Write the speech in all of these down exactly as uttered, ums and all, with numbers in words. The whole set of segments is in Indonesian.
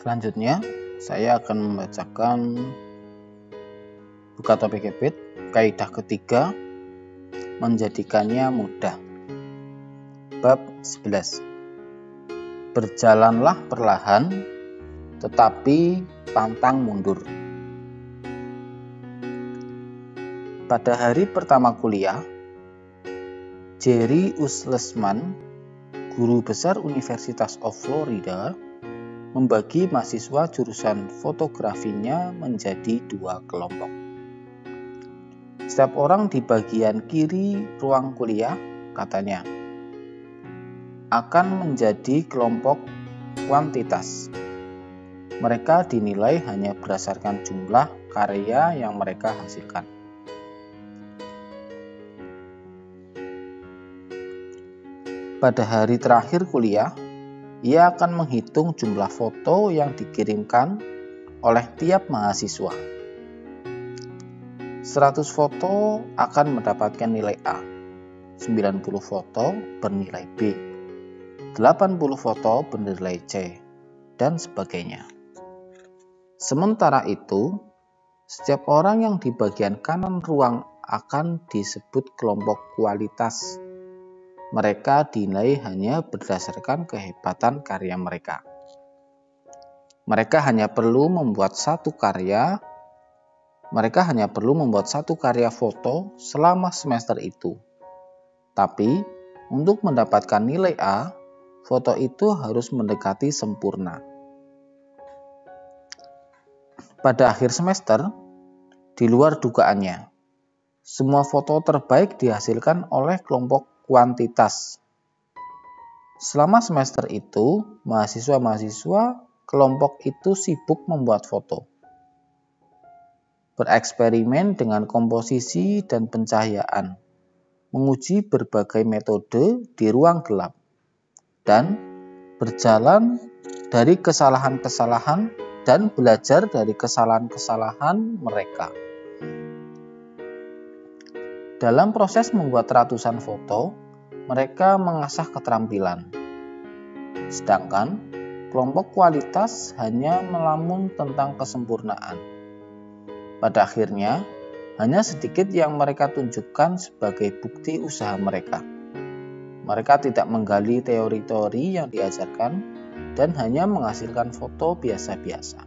Selanjutnya, saya akan membacakan buka topik habit, kaidah ketiga, menjadikannya mudah. Bab sebelas. Berjalanlah perlahan, tetapi pantang mundur. Pada hari pertama kuliah, Jerry Uslesman, guru besar Universitas of Florida, membagi mahasiswa jurusan fotografinya menjadi dua kelompok. Setiap orang di bagian kiri ruang kuliah, katanya, akan menjadi kelompok kuantitas. Mereka dinilai hanya berdasarkan jumlah karya yang mereka hasilkan. Pada hari terakhir kuliah, ia akan menghitung jumlah foto yang dikirimkan oleh tiap mahasiswa. seratus foto akan mendapatkan nilai A, sembilan puluh foto bernilai B, delapan puluh foto bernilai C, dan sebagainya. Sementara itu, setiap orang yang di bagian kanan ruang akan disebut kelompok kualitas. Mereka dinilai hanya berdasarkan kehebatan karya mereka. Mereka hanya perlu membuat satu karya Mereka hanya perlu membuat satu karya foto selama semester itu. Tapi, untuk mendapatkan nilai A, foto itu harus mendekati sempurna. Pada akhir semester, di luar dugaannya, semua foto terbaik dihasilkan oleh kelompok kuantitas. Selama semester itu, mahasiswa-mahasiswa kelompok itu sibuk membuat foto, bereksperimen dengan komposisi dan pencahayaan, menguji berbagai metode di ruang gelap, dan berjalan dari kesalahan-kesalahan dan belajar dari kesalahan-kesalahan mereka. Dalam proses membuat ratusan foto, mereka mengasah keterampilan. Sedangkan kelompok kualitas hanya melamun tentang kesempurnaan. Pada akhirnya, hanya sedikit yang mereka tunjukkan sebagai bukti usaha mereka. Mereka tidak menggali teori-teori yang diajarkan dan hanya menghasilkan foto biasa-biasa.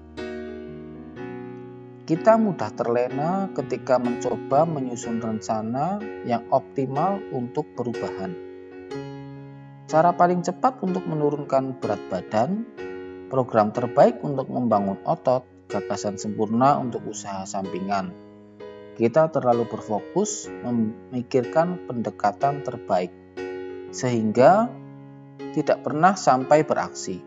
Kita mudah terlena ketika mencoba menyusun rencana yang optimal untuk perubahan. Cara paling cepat untuk menurunkan berat badan, program terbaik untuk membangun otot, gagasan sempurna untuk usaha sampingan. Kita terlalu berfokus memikirkan pendekatan terbaik, sehingga tidak pernah sampai beraksi.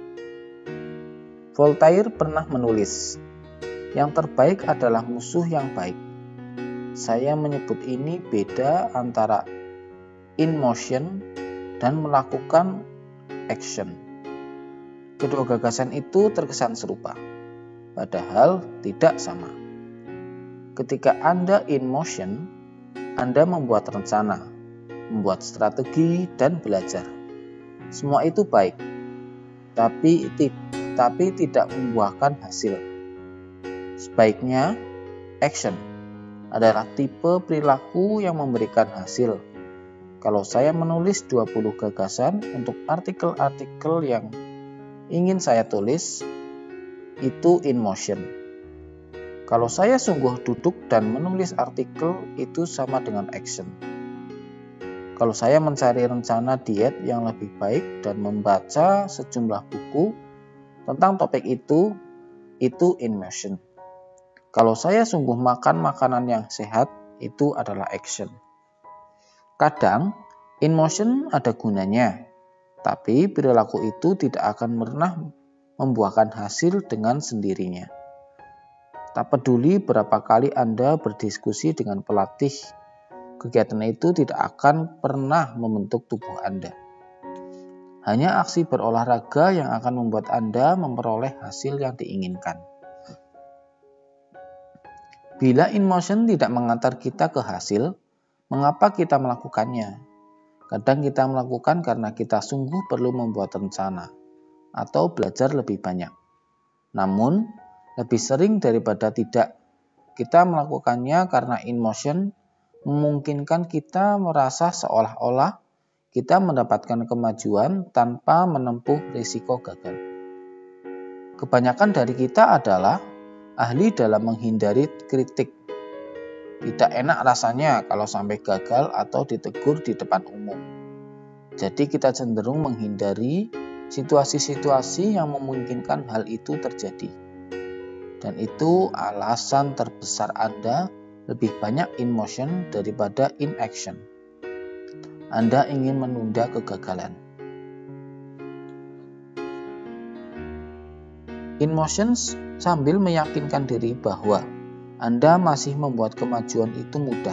Voltaire pernah menulis, yang terbaik adalah musuh yang baik. Saya menyebut ini beda antara in motion dan melakukan action. Kedua gagasan itu terkesan serupa, padahal tidak sama. Ketika Anda in motion, Anda membuat rencana, membuat strategi, dan belajar. Semua itu baik, tapi, tapi tidak membuahkan hasil. Sebaiknya, action adalah tipe perilaku yang memberikan hasil. Kalau saya menulis dua puluh gagasan untuk artikel-artikel yang ingin saya tulis, itu in motion. Kalau saya sungguh duduk dan menulis artikel, itu sama dengan action. Kalau saya mencari rencana diet yang lebih baik dan membaca sejumlah buku tentang topik itu, itu in motion. Kalau saya sungguh makan makanan yang sehat, itu adalah action. Kadang, in motion ada gunanya, tapi perilaku itu tidak akan pernah membuahkan hasil dengan sendirinya. Tak peduli berapa kali Anda berdiskusi dengan pelatih, kegiatan itu tidak akan pernah membentuk tubuh Anda. Hanya aksi berolahraga yang akan membuat Anda memperoleh hasil yang diinginkan. Bila in motion tidak mengantar kita ke hasil, mengapa kita melakukannya? Kadang kita melakukan karena kita sungguh perlu membuat rencana atau belajar lebih banyak. Namun, lebih sering daripada tidak, kita melakukannya karena InMotion memungkinkan kita merasa seolah-olah kita mendapatkan kemajuan tanpa menempuh risiko gagal. Kebanyakan dari kita adalah ahli dalam menghindari kritik. Tidak enak rasanya kalau sampai gagal atau ditegur di depan umum. Jadi kita cenderung menghindari situasi-situasi yang memungkinkan hal itu terjadi. Dan itu alasan terbesar Anda lebih banyak in motion daripada in action. Anda ingin menunda kegagalan. In motion sambil meyakinkan diri bahwa Anda masih membuat kemajuan itu mudah.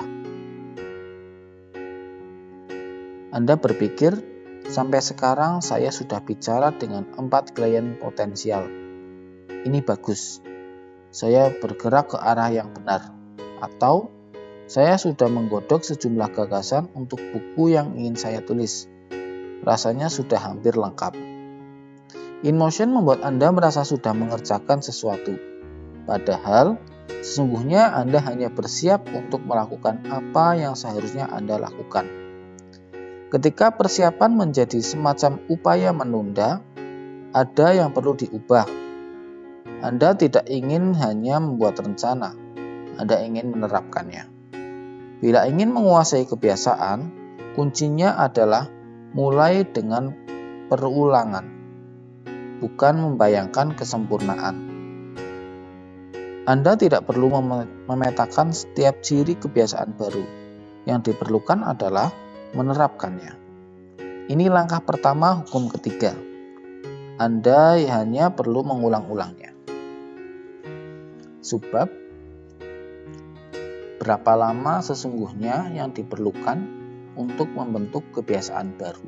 Anda berpikir, sampai sekarang saya sudah bicara dengan empat klien potensial. Ini bagus. Saya bergerak ke arah yang benar. Atau, saya sudah menggodok sejumlah gagasan untuk buku yang ingin saya tulis. Rasanya sudah hampir lengkap. InMotion membuat Anda merasa sudah mengerjakan sesuatu. Padahal, sesungguhnya Anda hanya bersiap untuk melakukan apa yang seharusnya Anda lakukan. Ketika persiapan menjadi semacam upaya menunda, ada yang perlu diubah. Anda tidak ingin hanya membuat rencana, Anda ingin menerapkannya. Bila ingin menguasai kebiasaan, kuncinya adalah mulai dengan perulangan, bukan membayangkan kesempurnaan. Anda tidak perlu memetakan setiap ciri kebiasaan baru. Yang diperlukan adalah menerapkannya. Ini langkah pertama hukum ketiga. Anda hanya perlu mengulang-ulangnya. Sebab, berapa lama sesungguhnya yang diperlukan untuk membentuk kebiasaan baru?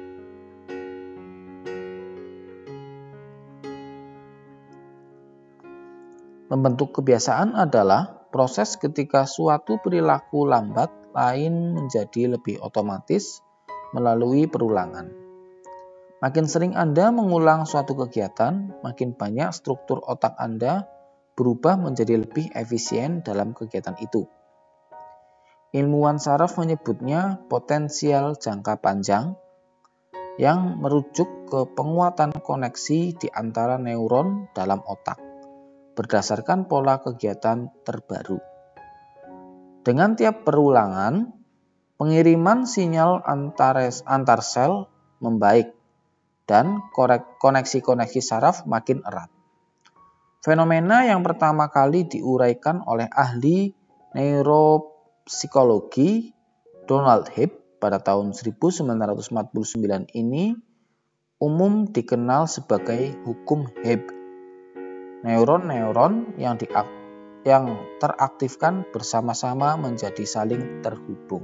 Membentuk kebiasaan adalah proses ketika suatu perilaku lambat lain menjadi lebih otomatis melalui perulangan. Makin sering Anda mengulang suatu kegiatan, makin banyak struktur otak Anda berubah menjadi lebih efisien dalam kegiatan itu. Ilmuwan saraf menyebutnya potensial jangka panjang yang merujuk ke penguatan koneksi di antara neuron dalam otak berdasarkan pola kegiatan terbaru. Dengan tiap perulangan, pengiriman sinyal antar sel membaik dan koneksi-koneksi saraf makin erat. Fenomena yang pertama kali diuraikan oleh ahli neuropsikologi Donald Hebb pada tahun seribu sembilan ratus empat puluh sembilan ini umum dikenal sebagai hukum Hebb. Neuron-neuron yang, yang teraktifkan bersama-sama menjadi saling terhubung.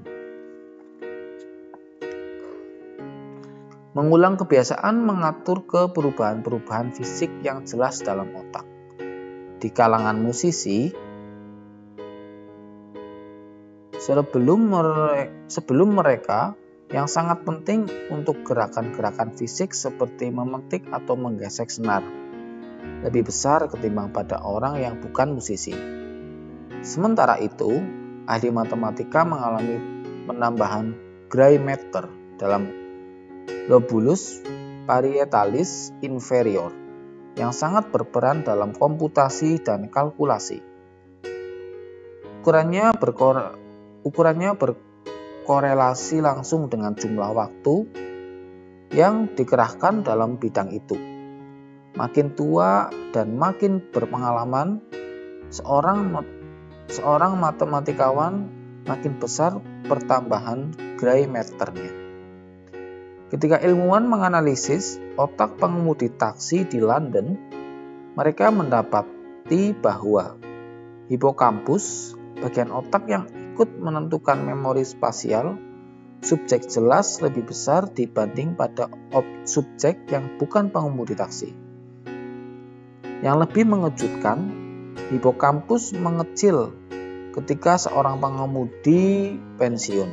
Mengulang kebiasaan mengatur ke perubahan-perubahan fisik yang jelas dalam otak. Di kalangan musisi, sebelum mereka, sebelum mereka yang sangat penting untuk gerakan-gerakan fisik seperti memetik atau menggesek senar lebih besar ketimbang pada orang yang bukan musisi. Sementara itu, ahli matematika mengalami penambahan gray matter dalam lobulus parietalis inferior yang sangat berperan dalam komputasi dan kalkulasi. Ukurannya, berkore, ukurannya berkorelasi langsung dengan jumlah waktu yang dikerahkan dalam bidang itu. Makin tua dan makin berpengalaman, seorang seorang matematikawan makin besar pertambahan gray matter-nya. Ketika ilmuwan menganalisis otak pengemudi taksi di London, mereka mendapati bahwa hipokampus, bagian otak yang ikut menentukan memori spasial, subjek jelas lebih besar dibanding pada subjek yang bukan pengemudi taksi. Yang lebih mengejutkan, hipokampus mengecil ketika seorang pengemudi pensiun.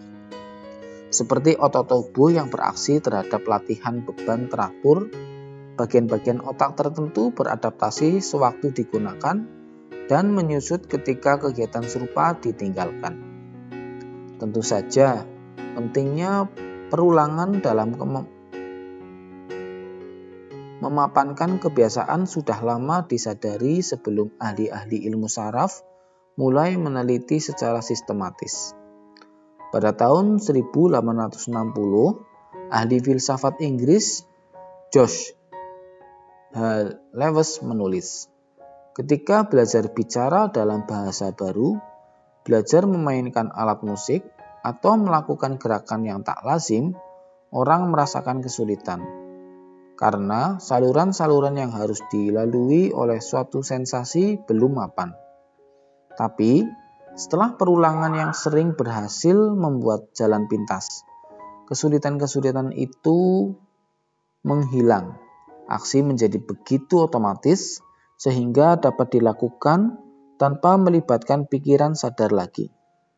Seperti otot tubuh yang beraksi terhadap latihan beban teratur, Bagian-bagian otak tertentu beradaptasi sewaktu digunakan dan menyusut ketika kegiatan serupa ditinggalkan. Tentu saja, pentingnya perulangan dalam memapankan kebiasaan sudah lama disadari sebelum ahli-ahli ilmu saraf mulai meneliti secara sistematis. Pada tahun seribu delapan ratus enam puluh, ahli filsafat Inggris George Lewes menulis, ketika belajar bicara dalam bahasa baru, belajar memainkan alat musik, atau melakukan gerakan yang tak lazim, orang merasakan kesulitan. Karena saluran-saluran yang harus dilalui oleh suatu sensasi belum mapan. Tapi, setelah perulangan yang sering berhasil membuat jalan pintas, kesulitan-kesulitan itu menghilang. Aksi menjadi begitu otomatis sehingga dapat dilakukan tanpa melibatkan pikiran sadar lagi.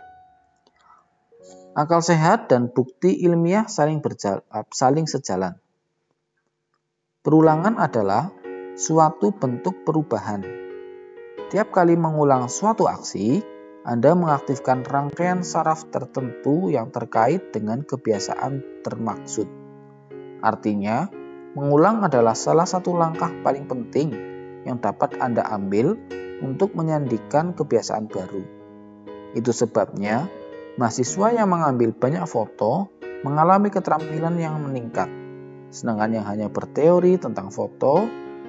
Akal sehat dan bukti ilmiah saling, berjalan, saling sejalan. Perulangan adalah suatu bentuk perubahan. Tiap kali mengulang suatu aksi, Anda mengaktifkan rangkaian saraf tertentu yang terkait dengan kebiasaan termaksud. Artinya, mengulang adalah salah satu langkah paling penting yang dapat Anda ambil untuk menyandikan kebiasaan baru. Itu sebabnya, mahasiswa yang mengambil banyak foto mengalami keterampilan yang meningkat, sedangkan yang hanya berteori tentang foto,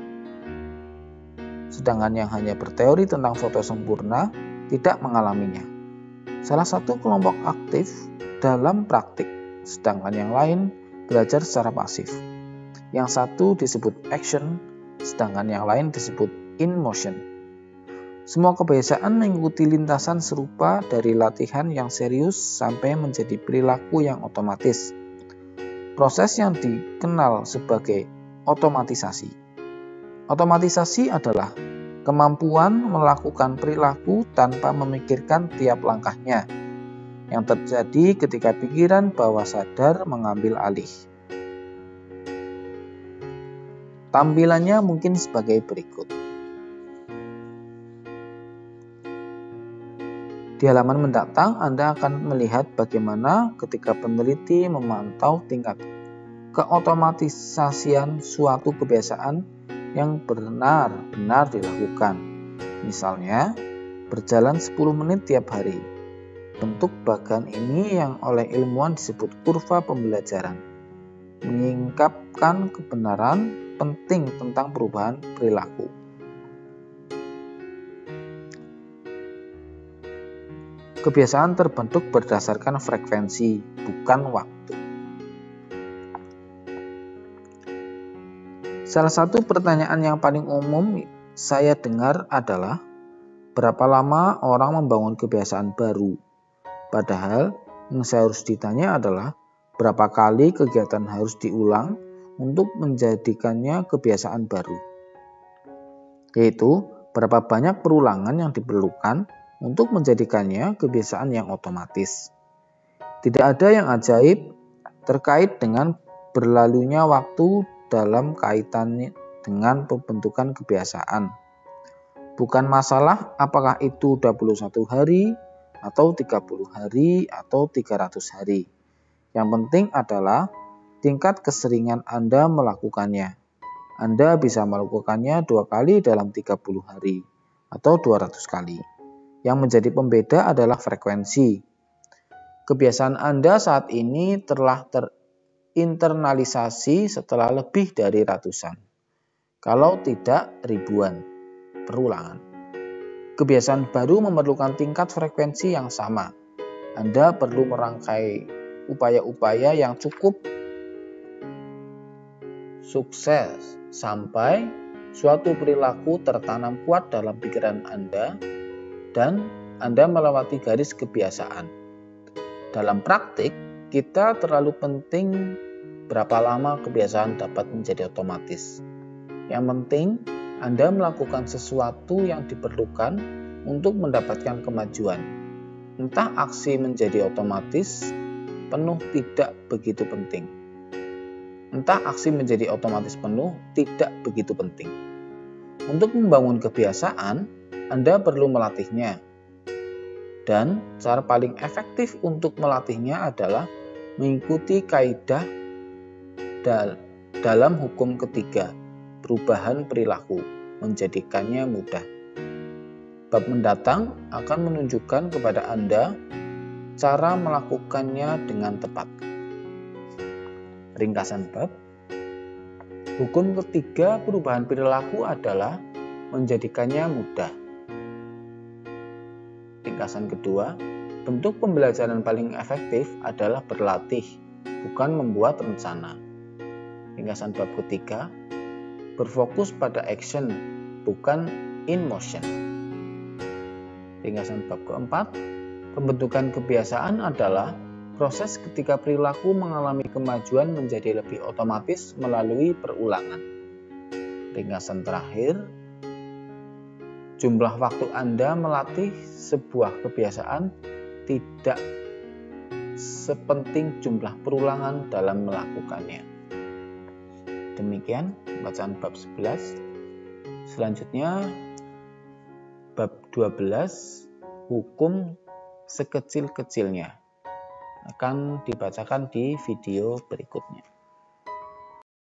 sedangkan yang hanya berteori tentang foto sempurna tidak mengalaminya. Salah satu kelompok aktif dalam praktik, sedangkan yang lain belajar secara pasif. Yang satu disebut action, sedangkan yang lain disebut in motion. Semua kebiasaan mengikuti lintasan serupa dari latihan yang serius sampai menjadi perilaku yang otomatis. Proses yang dikenal sebagai otomatisasi. Otomatisasi adalah kemampuan melakukan perilaku tanpa memikirkan tiap langkahnya, yang terjadi ketika pikiran bawah sadar mengambil alih. Tampilannya mungkin sebagai berikut. Di halaman mendatang, Anda akan melihat bagaimana ketika peneliti memantau tingkat keotomatisasian suatu kebiasaan yang benar-benar dilakukan. Misalnya, berjalan sepuluh menit tiap hari. Bentuk bagan ini yang oleh ilmuwan disebut kurva pembelajaran, menyingkapkan kebenaran penting tentang perubahan perilaku. Kebiasaan terbentuk berdasarkan frekuensi, bukan waktu. Salah satu pertanyaan yang paling umum saya dengar adalah, berapa lama orang membangun kebiasaan baru? Padahal yang saya harus ditanya adalah, berapa kali kegiatan harus diulang untuk menjadikannya kebiasaan baru, yaitu berapa banyak perulangan yang diperlukan untuk menjadikannya kebiasaan yang otomatis. Tidak ada yang ajaib terkait dengan berlalunya waktu dalam kaitannya dengan pembentukan kebiasaan. Bukan masalah apakah itu dua puluh satu hari, atau tiga puluh hari, atau tiga ratus hari. Yang penting adalah tingkat keseringan Anda melakukannya. Anda bisa melakukannya dua kali dalam tiga puluh hari atau dua ratus kali. Yang menjadi pembeda adalah frekuensi. Kebiasaan Anda saat ini telah terinternalisasi setelah lebih dari ratusan, kalau tidak ribuan, perulangan. Kebiasaan baru memerlukan tingkat frekuensi yang sama. Anda perlu merangkai upaya-upaya yang cukup sukses sampai suatu perilaku tertanam kuat dalam pikiran Anda dan Anda melewati garis kebiasaan. Dalam praktik, kita terlalu penting berapa lama kebiasaan dapat menjadi otomatis. Yang penting, Anda melakukan sesuatu yang diperlukan untuk mendapatkan kemajuan. Entah aksi menjadi otomatis, penuh tidak begitu penting. Entah aksi menjadi otomatis penuh, tidak begitu penting. Untuk membangun kebiasaan, Anda perlu melatihnya. Dan cara paling efektif untuk melatihnya adalah mengikuti kaidah dal dalam hukum ketiga, perubahan perilaku, menjadikannya mudah. Bab mendatang akan menunjukkan kepada Anda cara melakukannya dengan tepat. Ringkasan bab. Hukum ketiga perubahan perilaku adalah menjadikannya mudah. Ringkasan kedua, bentuk pembelajaran paling efektif adalah berlatih, bukan membuat rencana. Ringkasan bab ketiga, berfokus pada action, bukan in motion. Ringkasan bab keempat, pembentukan kebiasaan adalah proses ketika perilaku mengalami kemajuan menjadi lebih otomatis melalui perulangan. Ringkasan terakhir, jumlah waktu Anda melatih sebuah kebiasaan tidak sepenting jumlah perulangan dalam melakukannya. Demikian bacaan bab sebelas. Selanjutnya bab dua belas, hukum sekecil-kecilnya, akan dibacakan di video berikutnya.